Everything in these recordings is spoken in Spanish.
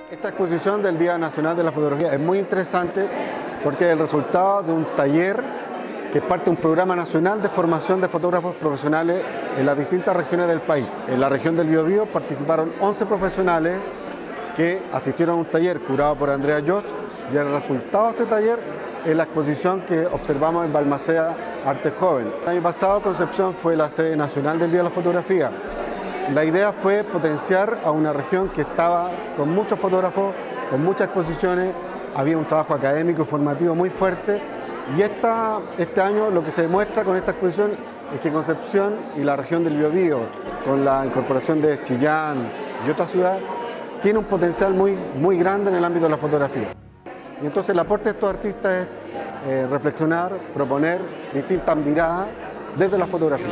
Esta exposición del Día Nacional de la Fotografía es muy interesante porque es el resultado de un taller que es parte de un programa nacional de formación de fotógrafos profesionales en las distintas regiones del país. En la región del Biobío participaron 11 profesionales que asistieron a un taller curado por Andrea Josh, y el resultado de ese taller es la exposición que observamos en Balmaceda Arte Joven. El año pasado Concepción fue la sede nacional del Día de la Fotografía. La idea fue potenciar a una región que estaba con muchos fotógrafos, con muchas exposiciones, había un trabajo académico y formativo muy fuerte, y este año lo que se demuestra con esta exposición es que Concepción y la región del Biobío, con la incorporación de Chillán y otras ciudades, tiene un potencial muy grande en el ámbito de la fotografía. Y entonces el aporte de estos artistas es reflexionar, proponer distintas miradas desde la fotografía.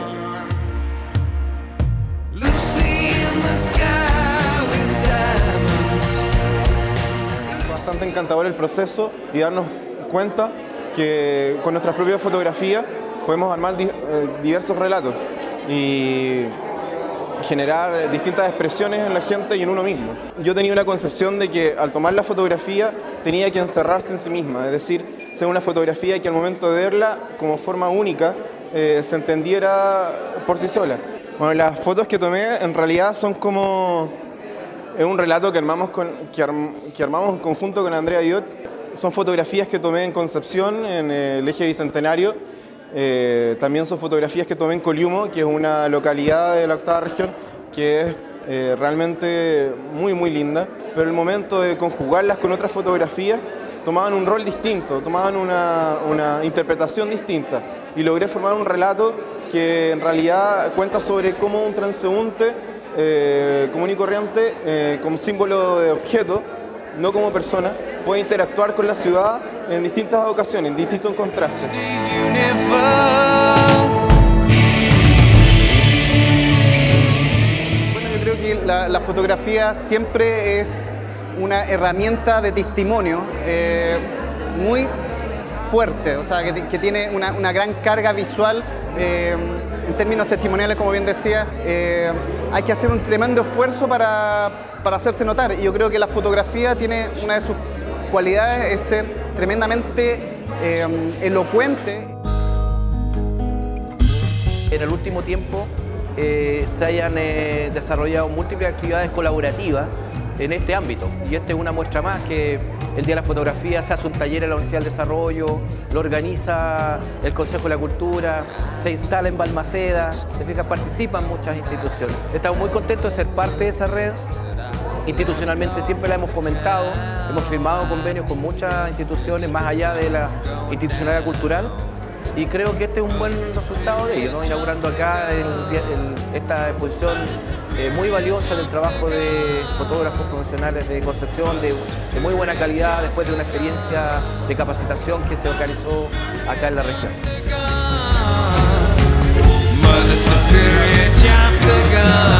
Bastante encantador el proceso y darnos cuenta que con nuestras propias fotografías podemos armar diversos relatos y generar distintas expresiones en la gente y en uno mismo. Yo tenía una concepción de que al tomar la fotografía tenía que encerrarse en sí misma, es decir, ser una fotografía que al momento de verla como forma única se entendiera por sí sola. Bueno, las fotos que tomé en realidad son como un relato que armamos en conjunto con Andrea Josh. Son fotografías que tomé en Concepción, en el eje Bicentenario. También son fotografías que tomé en Coliumo, que es una localidad de la 8ª región que es realmente muy linda. Pero el momento de conjugarlas con otras fotografías tomaban un rol distinto, tomaban una interpretación distinta, y logré formar un relato que en realidad cuenta sobre cómo un transeúnte común y corriente, como símbolo de objeto, no como persona, puede interactuar con la ciudad en distintas ocasiones, en distintos contrastes. Bueno, yo creo que la fotografía siempre es una herramienta de testimonio muy fuerte, o sea, que tiene una gran carga visual. En términos testimoniales, como bien decía, hay que hacer un tremendo esfuerzo para hacerse notar, y yo creo que la fotografía tiene una de sus cualidades, es ser tremendamente elocuente. En el último tiempo se hayan desarrollado múltiples actividades colaborativas en este ámbito, y esta es una muestra más que el Día de la Fotografía se hace un taller en la Universidad del Desarrollo, lo organiza el Consejo de la Cultura, se instala en Balmaceda, participan muchas instituciones. Estamos muy contentos de ser parte de esa red. Institucionalmente siempre la hemos fomentado, hemos firmado convenios con muchas instituciones más allá de la institucionalidad cultural, y creo que este es un buen resultado de ello, ¿no? Inaugurando acá esta exposición muy valiosa del trabajo de fotógrafos profesionales de Concepción, de muy buena calidad, después de una experiencia de capacitación que se organizó acá en la región.